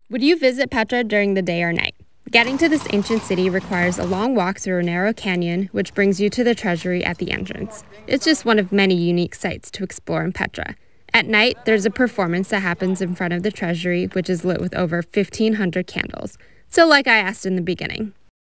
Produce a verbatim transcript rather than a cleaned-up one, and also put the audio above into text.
Would you visit Petra during the day or night? Getting to this ancient city requires a long walk through a narrow canyon, which brings you to the treasury at the entrance. It's just one of many unique sites to explore in Petra. At night, there's a performance that happens in front of the treasury, which is lit with over fifteen hundred candles. So like I asked in the beginning,